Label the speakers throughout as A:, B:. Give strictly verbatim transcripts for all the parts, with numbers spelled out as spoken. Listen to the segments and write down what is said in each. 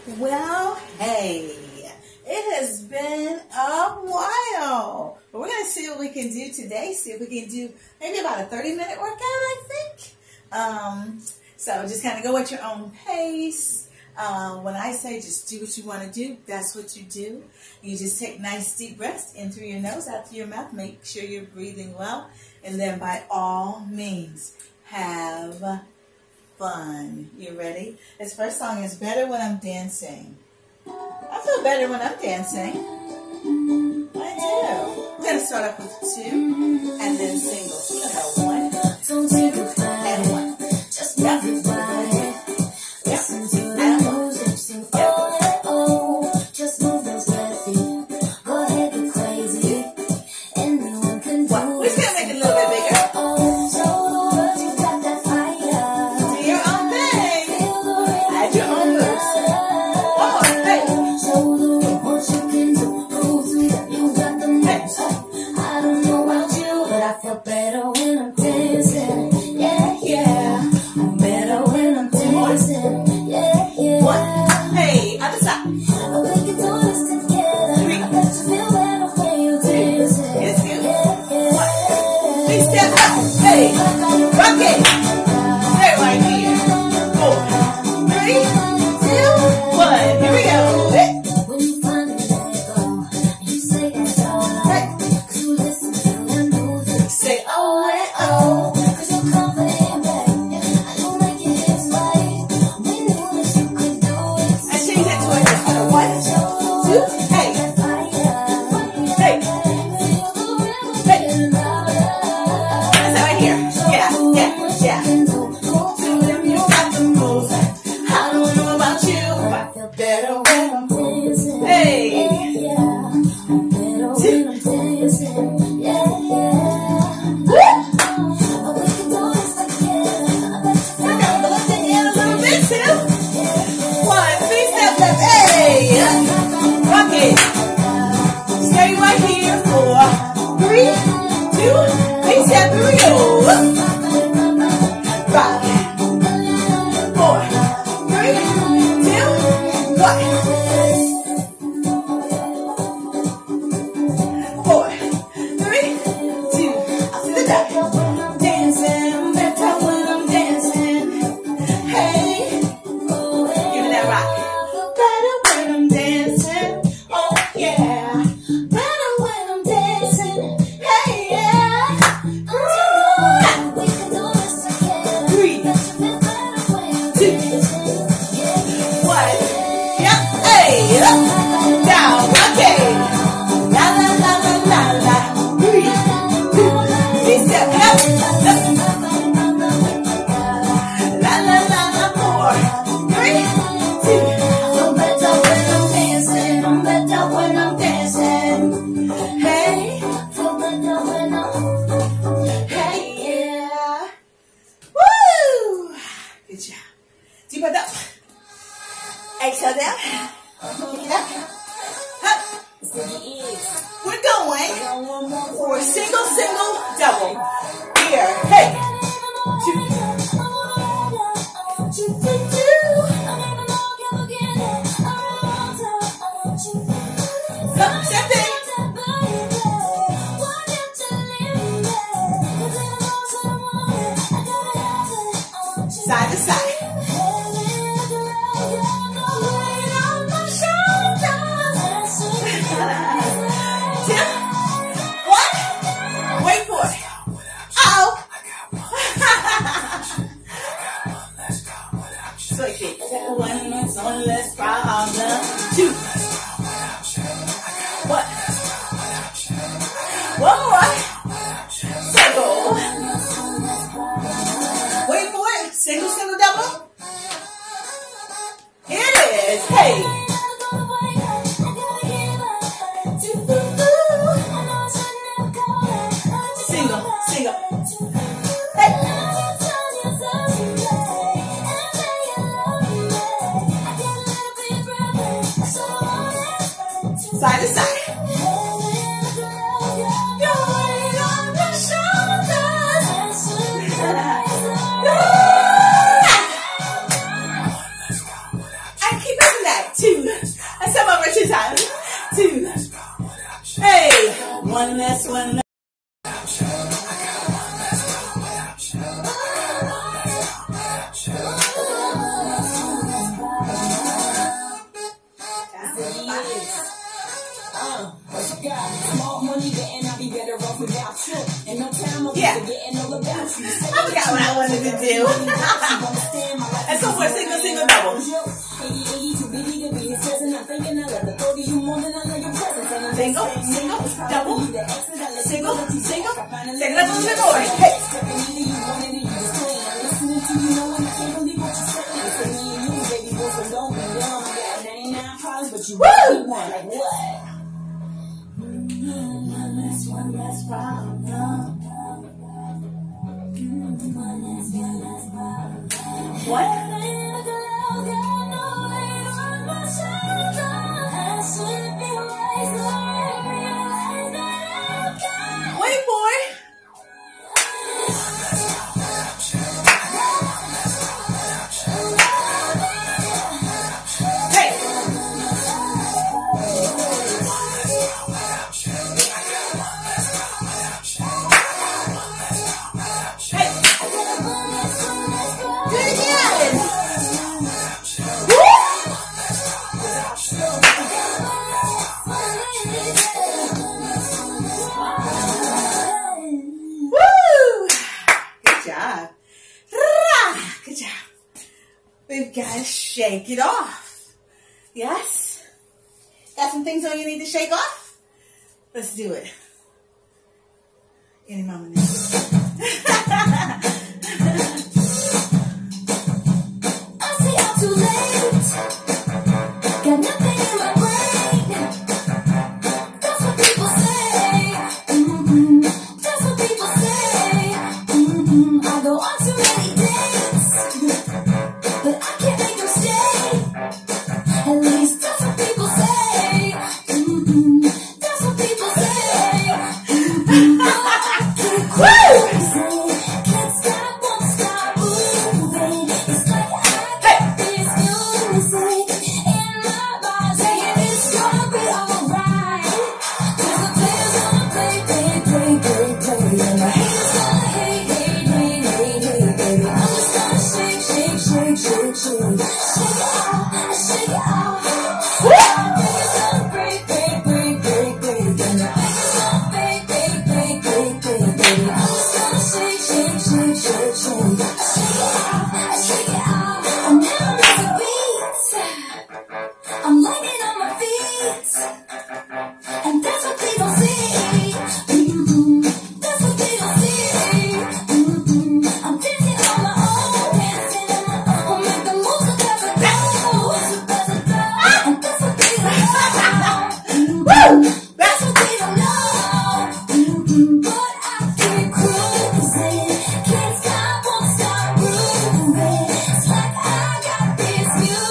A: Well, hey, it has been a while. But we're going to see what we can do today. See if we can do maybe about a thirty minute workout, I think. Um, so just kind of go at your own pace. Um, when I say just do what you want to do, that's what you do. You just take nice deep breaths in through your nose, out through your mouth. Make sure you're breathing well. And then by all means, have fun. You ready? This first song is Better When I'm Dancing. I feel better when I'm dancing. I do. We're going to start off with two and then singles. We're going to go one, two, and one. Just yep. Yep. And one. Yep. Just move those left feet. Go ahead, go crazy. Anyone can do it. We're just going to make it a little bit bigger. Exhale down. Pick it up. Up. We're going for single, single, double. Here. Hey. Two. Up. Step in. Side to side. One less problem. Two. One. One more. Single. Wait for it. Single, single, double. Here it is. Hey. Single, single. Hey. Side to side. I keep doing that. time. Two. Hey. One less, one less. Yeah. I forgot what I wanted to do. Let's go for a single, single, double. Single, single, double. Single, single. Take it up a little bit more. Hey. Woo! One less, one less problem. What? Wait, boy. Hey. We've got to shake it off. Yes? Got some things on you need to shake off? Let's do it. Any moment now. I see I'm too late. Got nothing in my brain. That's what people say. Mm-hmm. That's what people say. Mm-hmm. I go on too many dates. But I can't make them stay. At least that's what people say. Mm-hmm. That's what people say. Mm-hmm. I can't crazy. Can't stop, won't stop moving. It's like I got this music in my body, and it's gonna be alright. 'Cause the players gonna play, play, play, play, play, and the haters gonna hate, hate, hate, hate, hate, baby. I'm just gonna shake, shake, shake, shake, shake. Shake it out, shake it out. It's gonna break, break, break, break, break, and the haters gonna fake, fake, fake, fake, fake, baby. I'm just gonna shake, shake, shake, shake, shake. Shake it out, shake it out. I'm never miss a beat. I'm landing on my feet, and that's what they don't see. Mm-hmm. That's what they don't see. Mm-hmm. I'm dancing on my own, dancing on my own. Make the moves because I go, because I go. And that's what they don't know. Mm-hmm. That's what they don't know. Mm-hmm. But I keep cruising, can't stop, won't stop moving. It's like I got this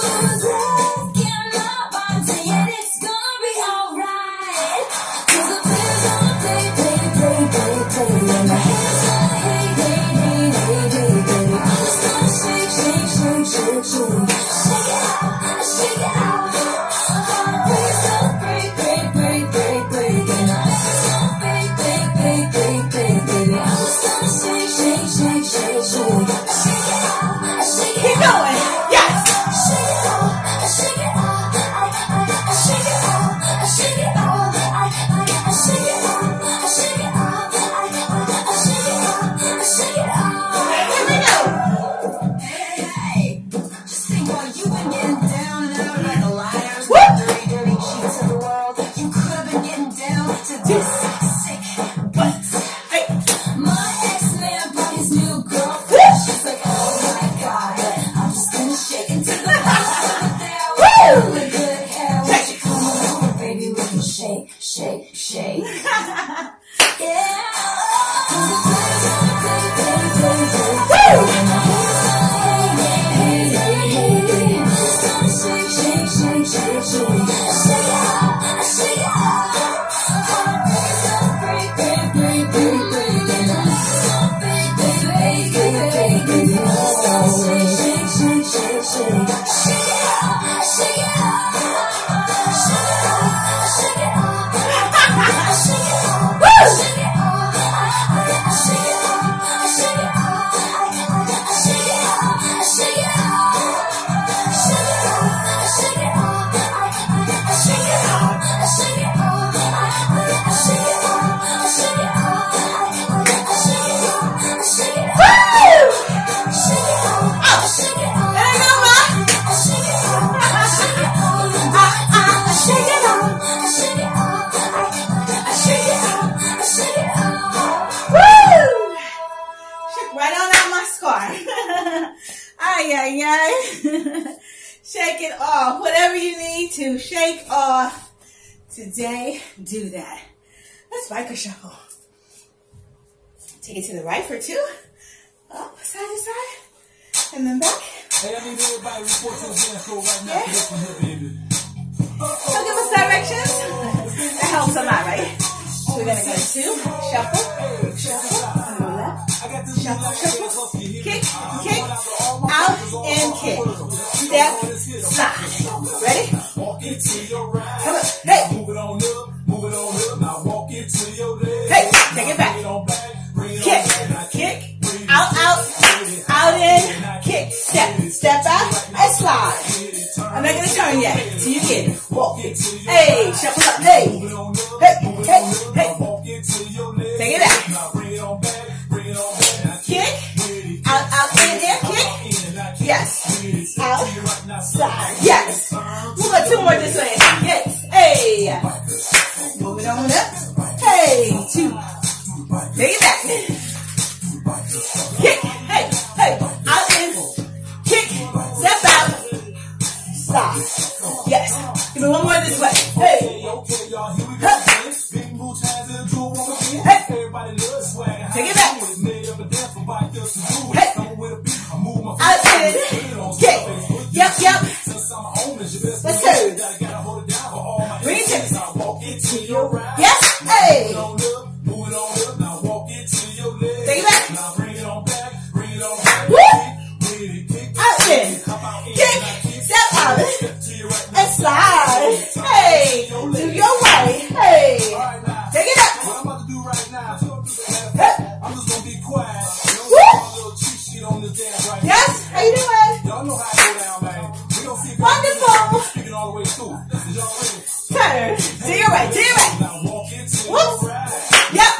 A: music in my body, and it's gonna be alright. 'Cause the players gonna play, play, play, play, play, and the haters gonna hate, hate, hate, hate, hate, baby. I'm just gonna shake, shake, shake, shake, shake. Shake it out, shake it out. Uh-huh. Players gonna break, break, break, break, break, and the haters gonna fake, fake, fake, fake, fake, baby. I'm just gonna shake, shake, shake, shake, shake. Shake it out, shake it out. Keep going. Yes. Shake it out, shake it out. I, I, I shake it out, I shake it out. I, I, I shake it out, I shake it out. I, I, I shake it out, I shake it out. Here we go. Hey, hey, just think while you been getting down and out like the liars, the dirty, dirty cheats of the world, you could have been getting down to this sick beat. Hey. My ex-man brought his new girlfriend. She's like, oh my God, I'm just gonna shake into the house over there with the good hair. Won't you come on over, baby? We can shake, shake, shake. Yeah. 'Cause the players gonna play, play, play, play, play. And the haters gonna hate, hate, hate, hate, hate. I'm just gonna shake, shake, shake, shake, shake. Shake it out, shake it out. Uh-huh. Players gonna break, break, break, break, break, and the haters gonna fake, fake, fake, fake, fake, baby. I'm just gonna shake, shake, shake, shake, shake. Shake it out, shake it out. Uh-huh. Shake it out. whatever you need to shake off today, do that. Let's biker shuffle. Take it to the right for two. Up, side to side. And then back.
B: Hey, I need everybody report to the dance floor right now.
A: Yeah.
B: This one here, baby.
A: So give us directions. That helps a lot, right? We're going to go two. Shuffle. Shuffle. On the left. Shuffle, shuffle. Kick, kick. Out and kick. Step, slide. Ready? Come on. Hey.
B: Move it on up. Move it on up. Now walk it to your left.
A: Hey. Take it back. Kick. Kick. Out, out. Out in. Kick. Step. Step out and slide. I'm not going to turn yet. Till you get it. Walk it. Hey. Shuffle up. Hey. Hey. Hey. Hey. Take it back. Kick. Out, out, in, in. Kick. Yes. Out. Slide. Yes. Move it two more this way. Yes. Hey. Move it on up. Hey. Two. Take it back. Kick. Hey. Hey. Out in. Kick. Step out. Slide. Yes. Give me one more this way. Hey. Huh. Hey. Take it back. Hey. Out in. Kick. Yep, yep. Let's go. Bring it to me. Yes. Hey. Take it back. Woo. Out in. Kick. Step out. And slide. Hey. Do your way. Hey. Take it up.
B: What I'm about to do right now,
A: Hey.
B: I'm just gonna be quiet.
A: Woo.
B: A little cheat sheet on this dance right now.
A: Yes. How you doing?
B: Y'all know how it go down, man. We gonna see if
A: Wonderful.
B: speaking all the way through. Is y'all ready?
A: Turn. To your right. To your right.
B: Now walk into your
A: Whoops.
B: right.
A: Yep.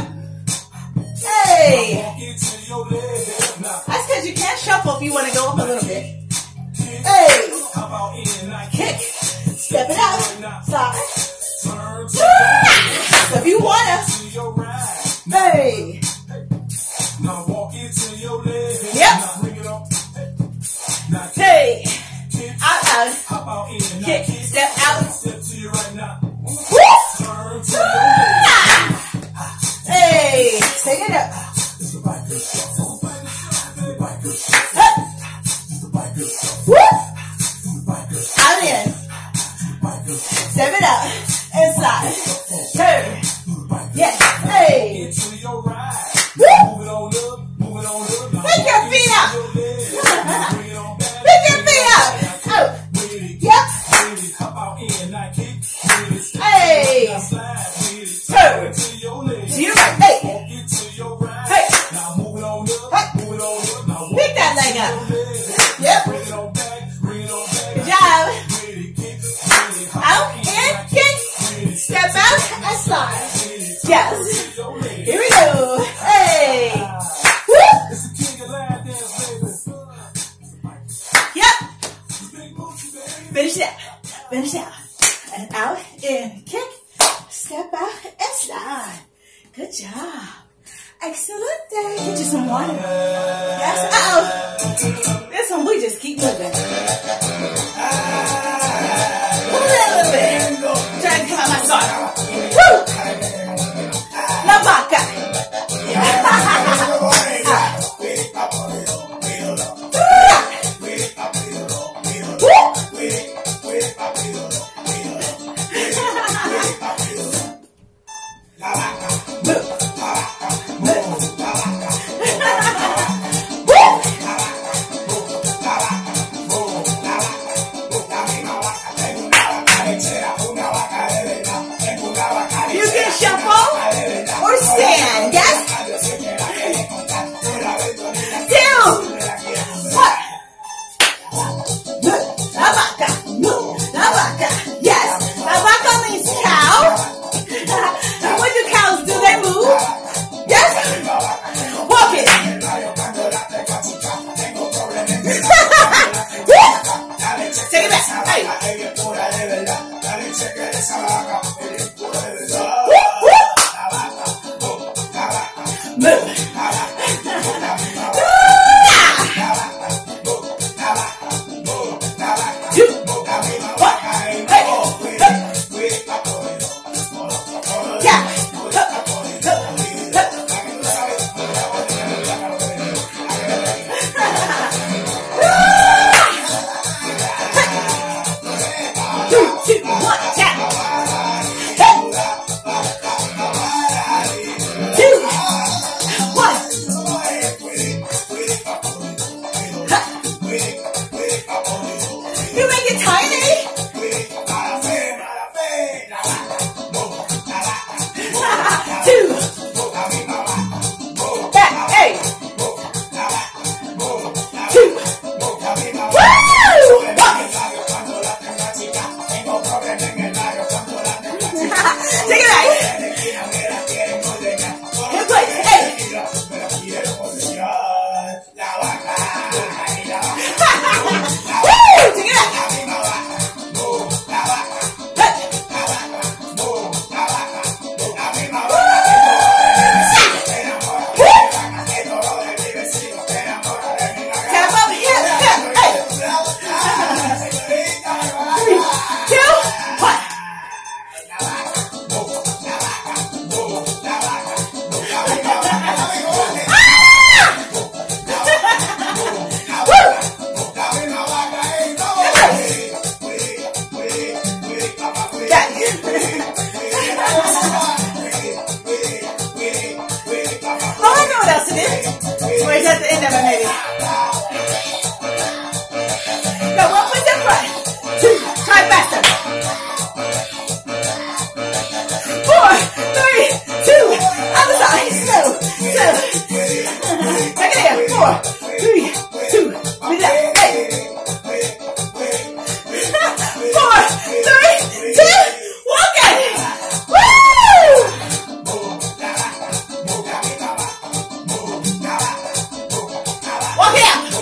A: Hey.
B: Walk into your left. Now
A: That's because you can't shuffle if you want to go up a little bit. Hey.
B: how about in like
A: Kick. Step it out. Slide.
B: turn to
A: So if you want
B: to your right.
A: to. Hey.
B: Now walk into your left.
A: Yep.
B: Now bring it up. Now
A: Hey.
B: kick.
A: Out, out.
B: How about in
A: Kick.
B: like
A: Step out.
B: step to your right now.
A: Woo.
B: Turn to your left.
A: Hey. Take it up.
B: It's the biker shuffle. The biker shuffle.
A: Huh.
B: The biker shuffle.
A: Woo.
B: The biker shuffle.
A: Out in.
B: The biker shuffle.
A: Step it out. And slide. Turn.
B: The biker
A: Yes. Hey.
B: into your right.
A: Woo.
B: Move it on up. Move it on up. Now
A: Pick your
B: walk
A: feet
B: into
A: up.
B: your left. Bring it on back.
A: Pick your feet up. Out.
B: With it.
A: Yep.
B: With it. Hop out in. Now kick. With it. Step
A: Hey.
B: now slide. With it.
A: Turn.
B: To your left.
A: To your right. Hey.
B: Walk into your right.
A: Hey.
B: Now move it on up.
A: Hey.
B: Move it on up. Now walk
A: Pick that leg
B: into
A: up.
B: your left.
A: Yep.
B: Bring it on back. Bring it on back.
A: Good job.
B: With it. Kick. With it. Hop
A: Out
B: in.
A: and
B: Now
A: kick.
B: with it.
A: Step out and slide.
B: With it.
A: Yes.
B: To your left.
A: Here we go. Hey. Woo.
B: It's the king of line dance, baby.
A: Yep.
B: Big booty, baby.
A: Finish that. Finish that. And out and kick. Step out and slide. Good job. Excellent day. Get you some water. Yes. Uh-oh. This one, we just keep moving. Move it a little bit. Try to come out my spot. Woo. La vaca. at the end of it, maybe. No, one foot in front. Two. Try faster. Four, three, two. Other side. Two, two. Back it in. Four, three, two. Breathe out. Hey. Four, three, two. Walk it. Woo! Walk it out.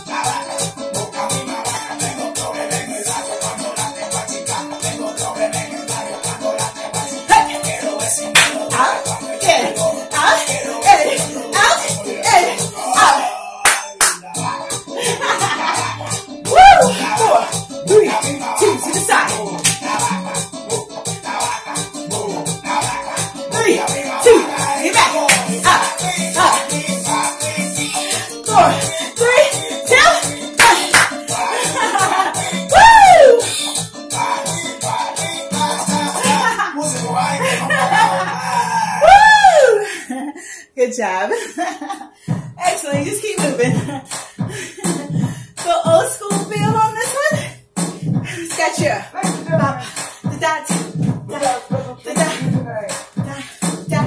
A: Good job. Excellent. Just keep moving. Go old school feel on this one. It's got your pop, the dot, the dot, the dot, dot,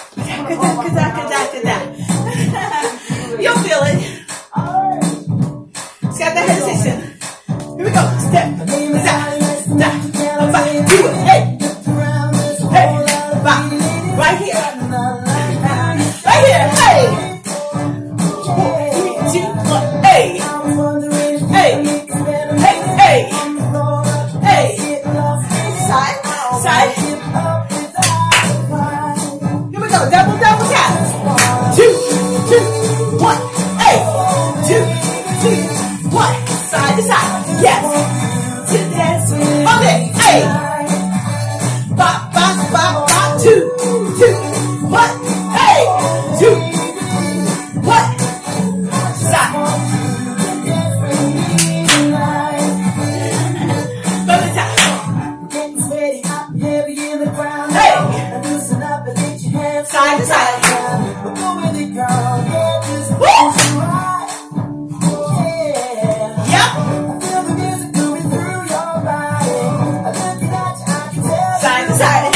A: dot. You'll feel it. It's got that hesitation. Here we go. Step, dot, dot, back, do it. Hey, hey, back, right here. Right here, hey! Three, two, one, hey! Hey! Hey, hey! Hey! Side, side. Here we go, double, double tap. Two, two, one, hey! Two, two, one. Side to side, yes! To dance, hold it, hey! Bop, bop, bop, bop, two, two, one. Two, what? Stop. From the top. Hey. Side to side. Woo. Yep. Side to side.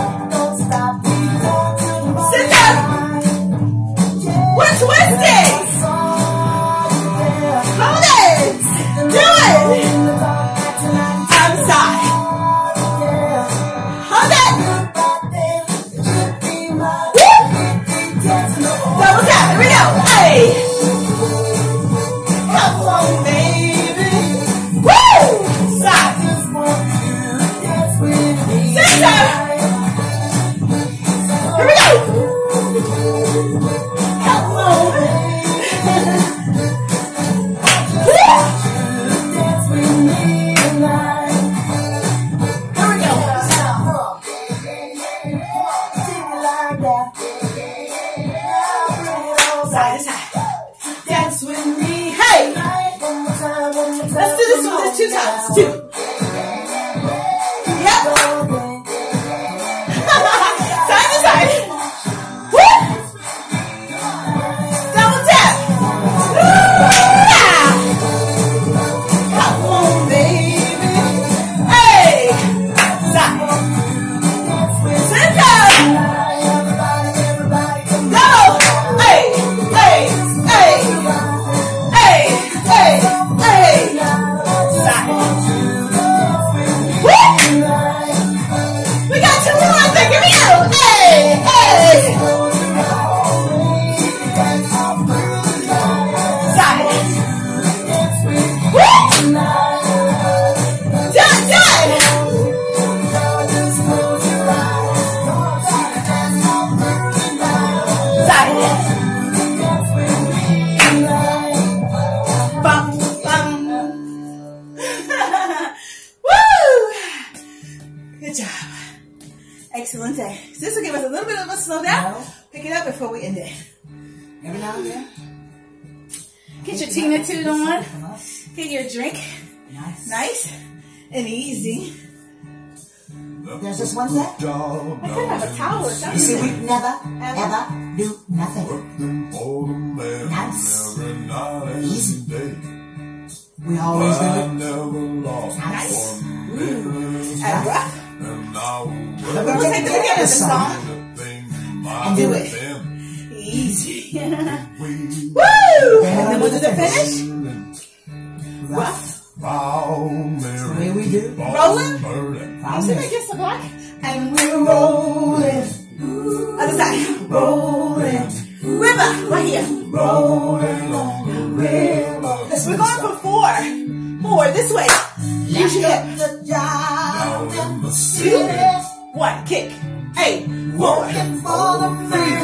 A: Sit down. We're twisting. Hold it. Do it. Outside. Hold it. Woo. Double tap. Here we go. Hey. Come on, baby. Woo. Side. Center. Here we go. Come on. Side to side. Dance with me. Hey! Let's do this one two times. Two. Yep. Side to side. Woo! Double tap. Yeah! Come on, baby. Hey! Side. Center. Double. Hey! Hey! Hey! Hey! Hey! Hey! Side. Woo! We got two more, I think. Here we go. Hey! Hey! Side. Woo! Done, done! Side. Bum, bum. Woo! Good job. Excellent day. So this will give us a little bit of a slow down. Pick it up before we end it.
C: Every now and then.
A: Get your Tina Toot on. Get your drink.
C: Nice.
A: Nice and easy.
C: There's just one thing.
A: I could have a towel or
C: You
A: something.
C: see, we never,
A: Ever?
C: ever do nothing. Nice. Easy. We always do it. Nice.
A: And rough.
C: We're
A: We'll take the beginning of the song
C: and do it.
A: Easy. Woo! And then we'll do the finish. Rough.
C: That's the way we do.
A: Rolling.
C: Round
A: See
C: it.
A: me get some black. And we're rolling. Other side. Rolling. River. Right here.
C: Rolling on the river.
A: We're going for four. Four. This way. Use your hip.
C: The job in the
A: Two.
C: city.
A: One. Kick. Eight. Four.
C: Working for the man.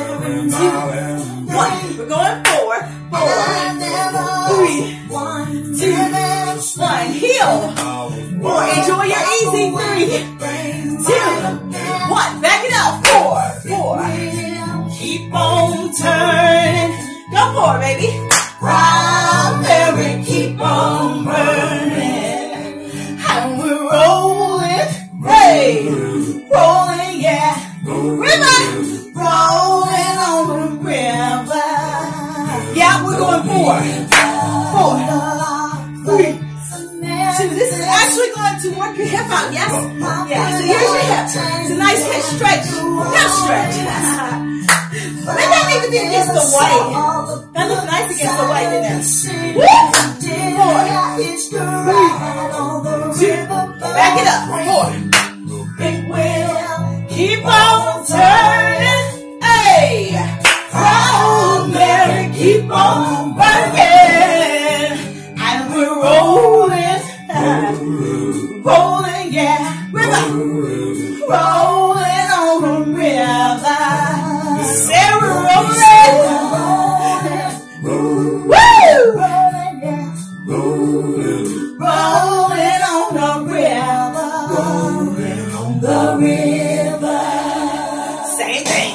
A: One. We're going four. Four. Three.
C: One.
A: Two. One. Heel. Four. Enjoy your easy. Three. Two. One. Back it up. Four. Four. Keep on turning. Go for it, baby. Round Mary, keep on burning. And we're rolling. Hey. Rolling, yeah. River. Rolling on the river. Yeah, we're going four. Four. Three. Two. This is actually going to work your hip out, yes? Yeah, so here's your hip. It's a nice hip stretch. Hip stretch. Maybe that need to be against the white. That looks nice against the white, isn't it? Woo! Four. Three. Two. Back it up. Four. It will keep on turning. Hey! Proud Mary, keep on burning. And we're rolling. Rolling, yeah. River. Rolling on the river. Sarah rolling. Woo! Rolling on the river. The river. Same thing.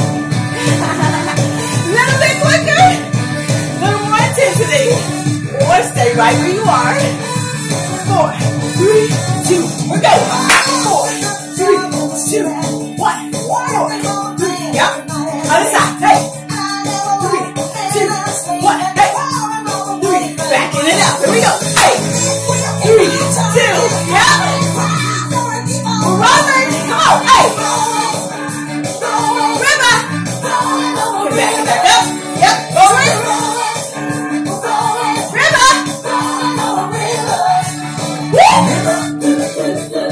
A: Little bit quicker. Little more intensity. Or stay right where you are. Four, three, two, we're go. Four, three, two, one. Four, three, yep. Other side, hey. Three, two, one, hey. Three, backing it up. Here we go. Hey. Three, two, yep. We're rolling. Come on, hey. River. Come back, come back up. Yep, rolling. River. Woo!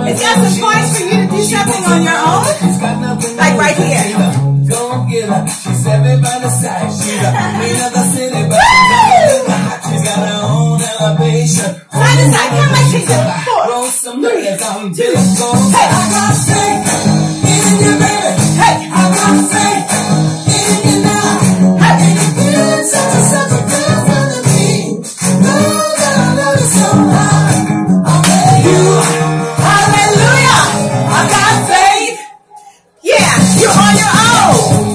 A: It's got some points for you to do something on your own. Like right here.
B: Go get her. She's everybody's type. She's a queen of the city, but she's got her own elevation.
A: Side to side. Come on, she's a four.
B: Roll some millions on Billy Gold.
A: Hey,
B: I got faith in you, baby.
A: hey,
B: I got faith in you now.
A: hey.
B: And you've been such a, such a good friend to me. Know that I love you so much. I'll let you.
A: Hallelujah.
B: I got faith.
A: Yeah, you're on your own.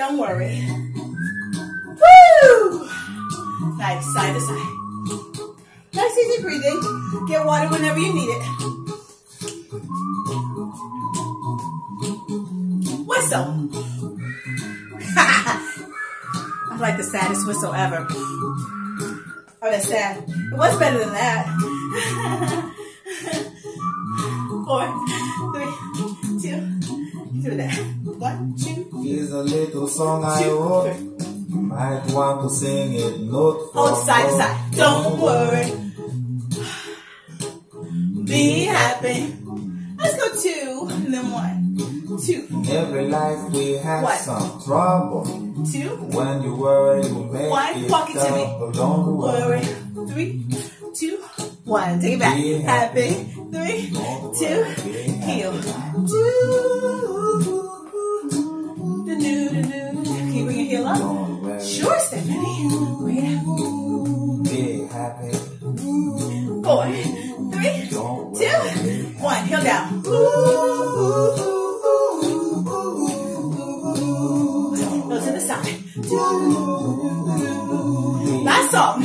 A: Don't worry. Woo! Nice, side to side. Nice, easy breathing. Get water whenever you need it. Whistle. I'm like the saddest whistle ever. Oh, that's sad. It was better than that. Four, three, two, do that. One, two.
B: Here's a little song I
A: two,
B: wrote.
A: three.
B: You might want to sing it note for
A: Hold side to
B: note.
A: side. Don't worry. Be happy. Let's go two, and then one. Two.
B: In every life we have
A: One.
B: some trouble.
A: Two.
B: When you worry, you make
A: One.
B: it
A: Walk it to me.
B: double. Don't
A: Worry.
B: worry.
A: Three, two, one. Take it back.
B: Be
A: Happy.
B: happy.
A: Three,
B: Don't
A: two,
B: worry. Be
A: heel.
B: happy.
A: Two. Can you bring your heel up?
B: Don't worry.
A: Sure, Stephanie. Bring it up.
B: Be happy.
A: Four, three,
B: Don't
A: two,
B: worry.
A: one. Heel down. Go to the side. Last song.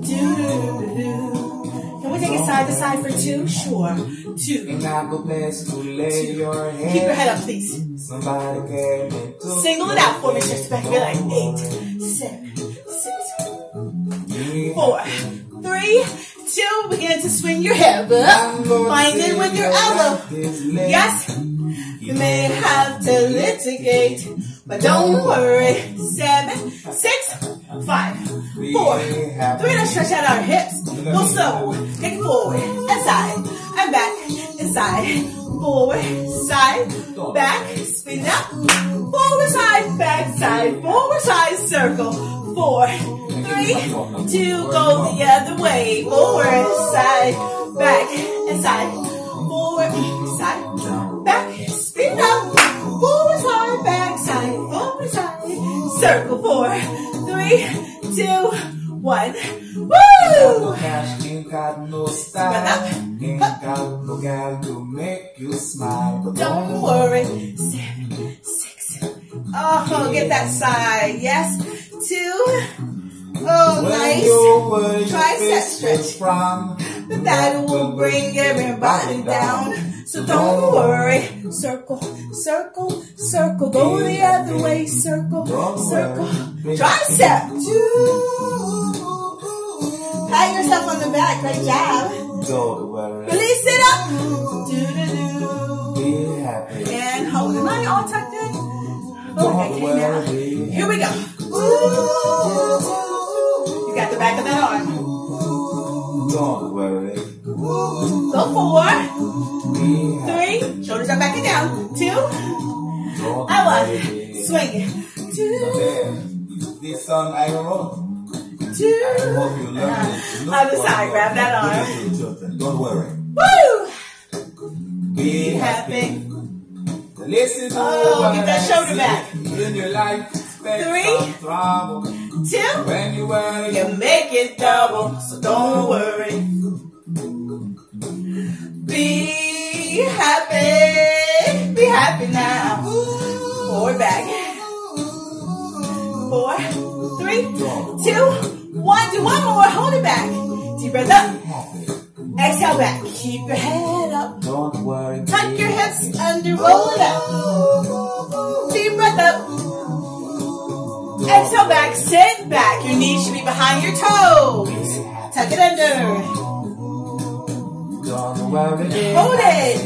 A: Can we take it side to side for two? Sure. Two.
B: Ain't got no place to lay your head.
A: Keep your head up, please.
B: Somebody came and took
A: Single it out for me, just back. Be like eight, seven, six,
B: me.
A: four, three, two. Begin to swing your hip up. Find it with your elbow. Yes. You may have to litigate, but don't worry. Seven, six, five, four, three. Let's stretch out our hips. Go slow. Take it forward and side and back and side. Forward, side, back. Spin it up. Forward, side, back, side. Forward, side, circle. Four, three, two. Go the other way. Forward, side, back and side. Forward, side, back. Spin it up. Forward, side, back, side. Forward, side, circle. Four, three, two, one. Woo!
B: Cash ain't got no style. Ain't got no gal to make you smile. But
A: Don't worry. Seven, six. Oh, get that side. Yes. Two. Oh, nice. Tricep stretch.
B: From,
A: But that will bring everybody down. So don't worry. Circle, circle, circle. Go the other way. Circle, circle. Tricep. Pat yourself on the back. Great job.
B: Don't worry.
A: Release it up. Do-do-do.
B: Be happy.
A: And hold it. Am I all tucked in?
B: Don't
A: Okay, now.
B: worry.
A: Here we go. You got the back of that arm.
B: Don't worry.
A: Go four,
B: Be happy.
A: three, shoulders are back and down. Two,
B: Don't
A: and one.
B: worry.
A: Swing it. Two,
B: There. This song I wrote. I
A: two.
B: hope you learn it. Look
A: Other
B: for
A: side,
B: your-
A: grab that arm.
B: Don't worry.
A: Woo!
B: Be
A: Be happy.
B: Listen to
A: Oh,
B: what
A: get that
B: I
A: shoulder
B: say.
A: back.
B: In your life, expect
A: Three.
B: some trouble.
A: Two,
B: When you worry,
A: you make it double, so don't worry. Be happy, be happy now. Forward back. Four, three, two, one. Do one more. Hold it back. Deep breath up.
B: happy.
A: Exhale back. Keep your head up.
B: Don't worry.
A: Tuck your hips under. Roll it up. Deep breath up. Exhale back. Sit back. Your knees should be behind your toes. Tuck it under.
B: Don't worry.
A: Hold it.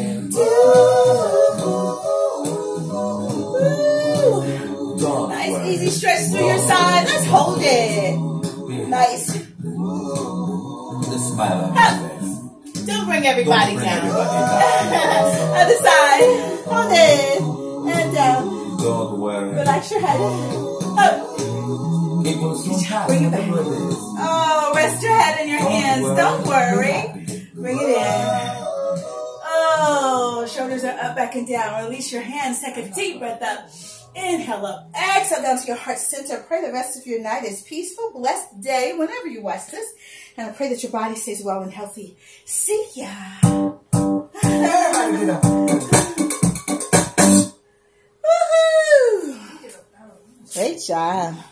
A: Woo.
B: Don't
A: Nice,
B: worry.
A: easy stretch through your side. Let's hold it. Nice.
B: Just smile on
A: Up.
B: your face.
A: Don't bring everybody
B: Don't bring
A: down.
B: everybody down.
A: Other side. Hold it. And down.
B: Don't worry.
A: Relax your head. Up.
B: It will soon pass.
A: Bring it back.
B: Whatever it is.
A: Oh, rest your head in your
B: Don't
A: hands.
B: worry.
A: Don't worry.
B: Be happy.
A: Bring it in. Oh, shoulders are up, back and down. Release your hands. Take a deep breath up. Inhale up. Exhale down to your heart center. Pray the rest of your night is peaceful, blessed day whenever you watch this. And I pray that your body stays well and healthy. See ya.
B: Everybody get up.
A: Woohoo! Great job.